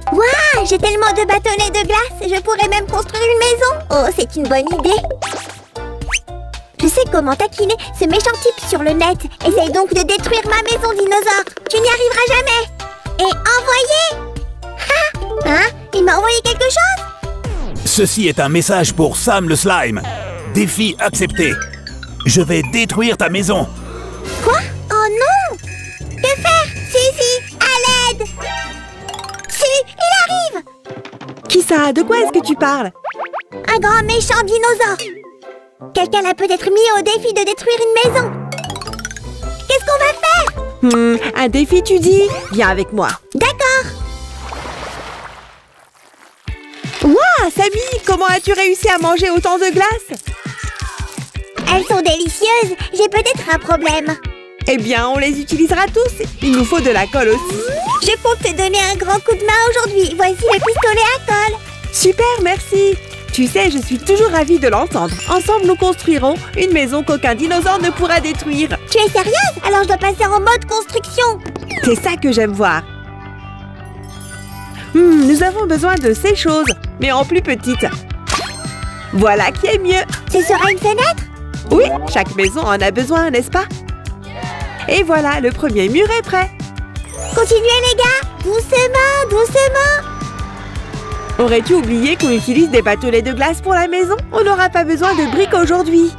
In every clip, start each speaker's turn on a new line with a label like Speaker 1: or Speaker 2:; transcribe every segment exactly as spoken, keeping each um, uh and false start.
Speaker 1: Waouh, j'ai tellement de bâtonnets de glace, je pourrais même construire une maison. Oh, c'est une bonne idée. Je sais comment taquiner ce méchant type sur le net. Essaye donc de détruire ma maison, dinosaure. Tu n'y arriveras jamais. Et envoyer. Ah, hein? Il m'a envoyé quelque chose?
Speaker 2: Ceci est un message pour Sam le slime. Défi accepté. Je vais détruire ta maison.
Speaker 1: Quoi? Oh non! Que faire? Suzy, à l'aide! Su, il arrive!
Speaker 3: Qui ça? De quoi est-ce que tu parles?
Speaker 1: Un grand méchant dinosaure! Quelqu'un l'a peut-être mis au défi de détruire une maison! Qu'est-ce qu'on va faire?
Speaker 3: Hmm, un défi, tu dis? Viens avec moi.
Speaker 1: D'accord!
Speaker 3: Waouh, Sammy, comment as-tu réussi à manger autant de glace?
Speaker 1: Elles sont délicieuses! J'ai peut-être un problème!
Speaker 3: Eh bien, on les utilisera tous. Il nous faut de la colle aussi.
Speaker 1: Je compte te donner un grand coup de main aujourd'hui. Voici le pistolet à colle.
Speaker 3: Super, merci. Tu sais, je suis toujours ravie de l'entendre. Ensemble, nous construirons une maison qu'aucun dinosaure ne pourra détruire.
Speaker 1: Tu es sérieuse? Alors je dois passer en mode construction.
Speaker 3: C'est ça que j'aime voir. Hmm, nous avons besoin de ces choses, mais en plus petite. Voilà qui est mieux.
Speaker 1: Ce sera une fenêtre?
Speaker 3: Oui, chaque maison en a besoin, n'est-ce pas? Et voilà, le premier mur est prêt.
Speaker 1: Continuez les gars, doucement, doucement.
Speaker 3: Aurais-tu oublié qu'on utilise des bâtonnets de glace pour la maison? On n'aura pas besoin de briques aujourd'hui.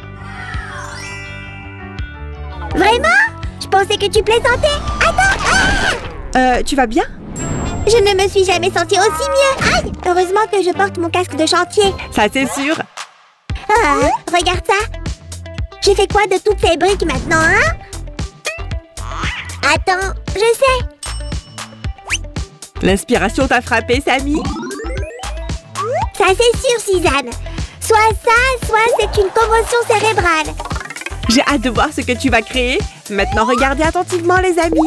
Speaker 1: Vraiment? Je pensais que tu plaisantais. Attends. Ah!
Speaker 3: Euh, tu vas bien?
Speaker 1: Je ne me suis jamais sentie aussi mieux. Aïe! Heureusement que je porte mon casque de chantier.
Speaker 3: Ça, c'est sûr.
Speaker 1: Ah, regarde ça. J'ai fait quoi de toutes ces briques maintenant, hein? Attends, je sais.
Speaker 3: L'inspiration t'a frappé, Sammy?
Speaker 1: Ça, c'est sûr, Suzanne. Soit ça, soit c'est une commotion cérébrale.
Speaker 3: J'ai hâte de voir ce que tu vas créer. Maintenant, regardez attentivement, les amis.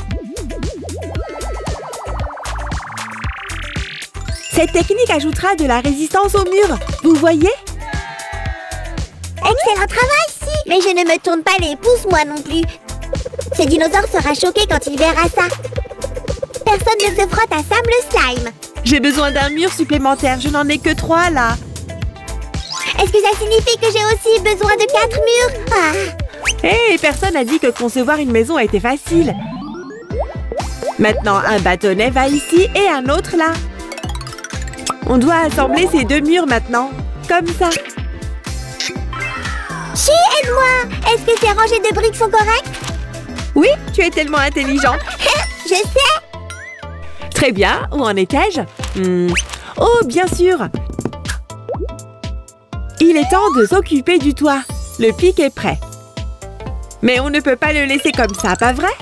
Speaker 3: Cette technique ajoutera de la résistance au mur. Vous voyez?
Speaker 1: Excellent travail, si. Mais je ne me tourne pas les pouces, moi non plus. Ce dinosaure sera choqué quand il verra ça. Personne ne se frotte à Sam le slime.
Speaker 3: J'ai besoin d'un mur supplémentaire. Je n'en ai que trois, là.
Speaker 1: Est-ce que ça signifie que j'ai aussi besoin de quatre murs? Ah.
Speaker 3: Hé, hey, personne n'a dit que concevoir une maison était facile. Maintenant, un bâtonnet va ici et un autre là. On doit assembler ces deux murs maintenant. Comme ça.
Speaker 1: Chi, aide-moi! Est-ce que ces rangées de briques sont correctes?
Speaker 3: Oui, tu es tellement intelligente.
Speaker 1: Je sais!
Speaker 3: Très bien, où en étais-je? hmm. Oh, bien sûr! Il est temps de s'occuper du toit. Le pic est prêt. Mais on ne peut pas le laisser comme ça, pas vrai?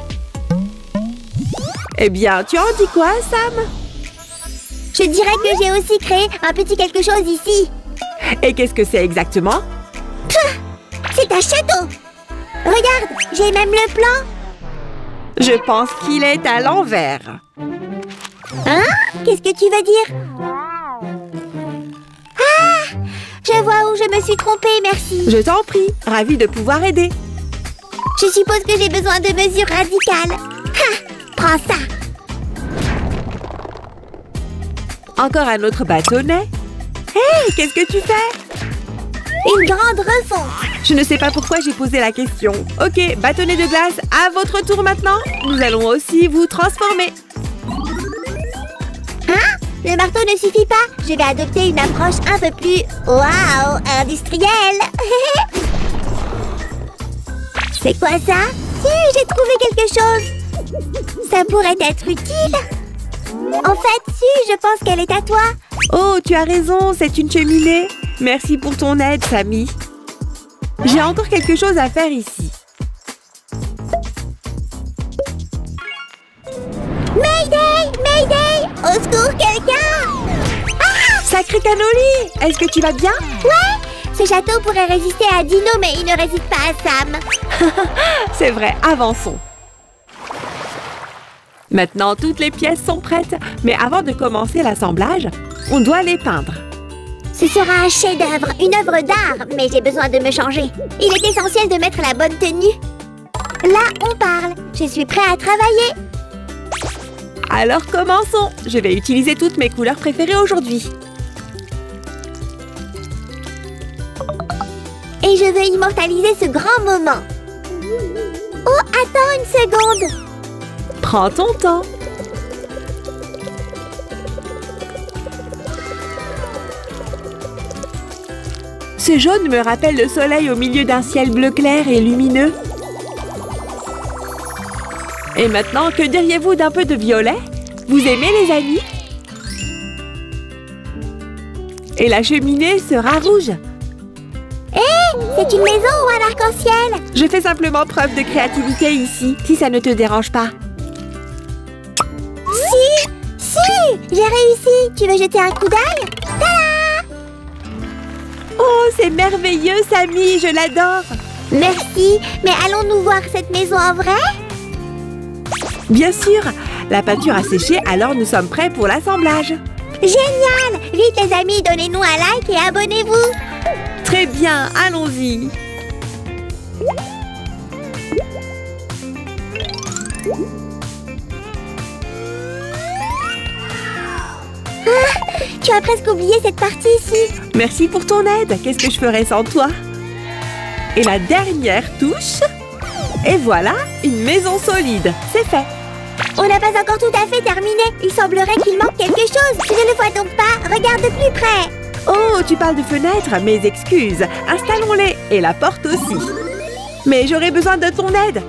Speaker 3: Eh bien, tu en dis quoi, Sam?
Speaker 1: Je dirais que j'ai aussi créé un petit quelque chose ici.
Speaker 3: Et qu'est-ce que c'est exactement?
Speaker 1: C'est un château! Regarde, j'ai même le plan.
Speaker 3: Je pense qu'il est à l'envers.
Speaker 1: Hein? Qu'est-ce que tu veux dire? Ah! Je vois où je me suis trompée, merci.
Speaker 3: Je t'en prie, ravie de pouvoir aider.
Speaker 1: Je suppose que j'ai besoin de mesures radicales. Ha! Prends ça!
Speaker 3: Encore un autre bâtonnet. Hé, hey, qu'est-ce que tu fais?
Speaker 1: Une grande refonte.
Speaker 3: Je ne sais pas pourquoi j'ai posé la question. Ok, bâtonnet de glace, à votre tour maintenant. Nous allons aussi vous transformer.
Speaker 1: Hein? Le marteau ne suffit pas. Je vais adopter une approche un peu plus... Waouh! Industrielle. C'est quoi ça? Si, j'ai trouvé quelque chose. Ça pourrait être utile. En fait, si, je pense qu'elle est à toi.
Speaker 3: Oh, tu as raison, c'est une cheminée. Merci pour ton aide, Sammy. J'ai encore quelque chose à faire ici.
Speaker 1: Mayday! Mayday! Au secours, quelqu'un!
Speaker 3: Ah! Sacré Cannoli! Est-ce que tu vas bien?
Speaker 1: Ouais! Ce château pourrait résister à Dino, mais il ne résiste pas à Sam.
Speaker 3: C'est vrai, avançons. Maintenant, toutes les pièces sont prêtes. Mais avant de commencer l'assemblage, on doit les peindre.
Speaker 1: Ce sera un chef-d'œuvre, une œuvre d'art, mais j'ai besoin de me changer. Il est essentiel de mettre la bonne tenue. Là, on parle. Je suis prêt à travailler.
Speaker 3: Alors commençons. Je vais utiliser toutes mes couleurs préférées aujourd'hui.
Speaker 1: Et je veux immortaliser ce grand moment. Oh, attends une seconde.
Speaker 3: Prends ton temps. Ce jaune me rappelle le soleil au milieu d'un ciel bleu clair et lumineux. Et maintenant, que diriez-vous d'un peu de violet? Vous aimez, les amis? Et la cheminée sera rouge.
Speaker 1: Hé, hey, c'est une maison ou un arc-en-ciel?
Speaker 3: Je fais simplement preuve de créativité ici, si ça ne te dérange pas.
Speaker 1: Si, si, j'ai réussi. Tu veux jeter un coup d'œil? Tada!
Speaker 3: Oh, c'est merveilleux, Samy, je l'adore.
Speaker 1: Merci, mais allons-nous voir cette maison en vrai?
Speaker 3: Bien sûr, la peinture a séché, alors nous sommes prêts pour l'assemblage.
Speaker 1: Génial! Vite les amis, donnez-nous un like et abonnez-vous.
Speaker 3: Très bien, allons-y.
Speaker 1: Ah, tu as presque oublié cette partie-ci.
Speaker 3: Merci pour ton aide. Qu'est-ce que je ferais sans toi? Et la dernière touche. Et voilà, une maison solide. C'est fait.
Speaker 1: On n'a pas encore tout à fait terminé. Il semblerait qu'il manque quelque chose. Tu ne le vois donc pas? Regarde de plus près.
Speaker 3: Oh, tu parles de fenêtres? Mes excuses. Installons-les. Et la porte aussi. Mais j'aurais besoin de ton aide.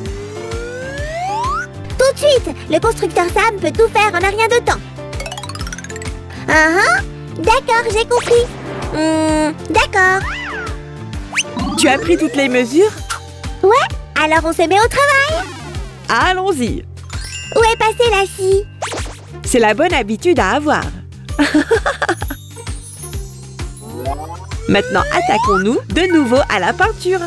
Speaker 1: Tout de suite. Le constructeur Sam peut tout faire en un rien de temps. Uh-huh. D'accord, j'ai compris. Hmm, d'accord.
Speaker 3: Tu as pris toutes les mesures?
Speaker 1: Ouais, alors on se met au travail.
Speaker 3: Allons-y.
Speaker 1: Où est passée la scie?
Speaker 3: C'est la bonne habitude à avoir. Maintenant, attaquons-nous de nouveau à la peinture.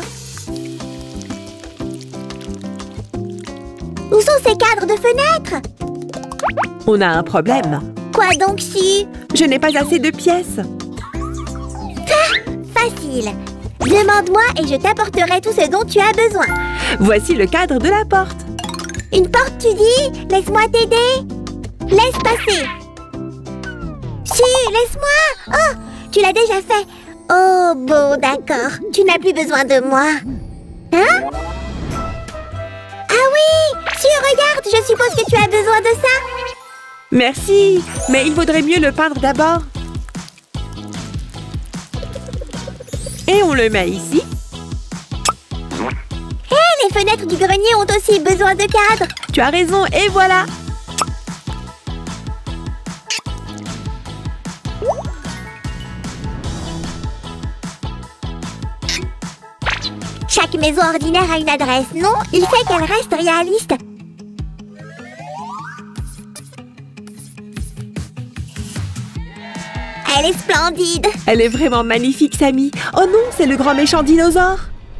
Speaker 1: Où sont ces cadres de fenêtres?
Speaker 3: On a un problème.
Speaker 1: Quoi donc, si?
Speaker 3: Je n'ai pas assez de pièces.
Speaker 1: Ah, facile. Demande-moi et je t'apporterai tout ce dont tu as besoin.
Speaker 3: Voici le cadre de la porte.
Speaker 1: Une porte, tu dis? Laisse-moi t'aider. Laisse passer. Si, laisse-moi. Oh, tu l'as déjà fait. Oh, bon, d'accord. Tu n'as plus besoin de moi. Hein? Ah oui! Si, regarde, je suppose que tu as besoin de ça.
Speaker 3: Merci, mais il vaudrait mieux le peindre d'abord. Et on le met ici.
Speaker 1: Hé, hey, les fenêtres du grenier ont aussi besoin de cadres.
Speaker 3: Tu as raison, et voilà.
Speaker 1: Chaque maison ordinaire a une adresse, non? Il fait qu'elle reste réaliste. Elle est splendide.
Speaker 3: Elle est vraiment magnifique, Samy. Oh non, c'est le grand méchant dinosaure.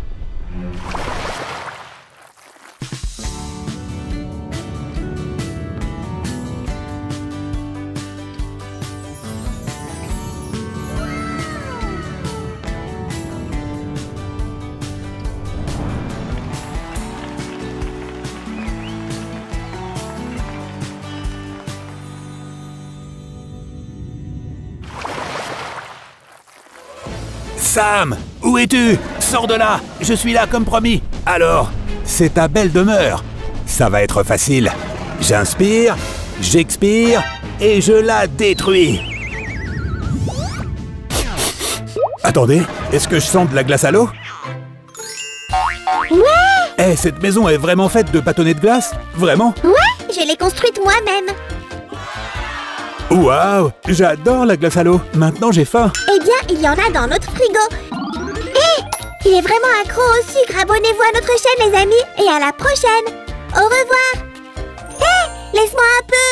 Speaker 2: Sam, où es-tu? Sors de là, je suis là comme promis. Alors, c'est ta belle demeure. Ça va être facile. J'inspire, j'expire et je la détruis. Attendez, est-ce que je sens de la glace à l'eau?
Speaker 1: Ouais!
Speaker 2: Eh, hey, cette maison est vraiment faite de bâtonnets de glace? Vraiment?
Speaker 1: Ouais, je l'ai construite moi-même.
Speaker 2: Waouh, j'adore la glace à l'eau. Maintenant, j'ai faim.
Speaker 1: Eh bien, il y en a dans notre frigo. Hé, hey, il est vraiment accro au sucre. Abonnez-vous à notre chaîne, les amis. Et à la prochaine. Au revoir. Hé, hey, laisse-moi un peu.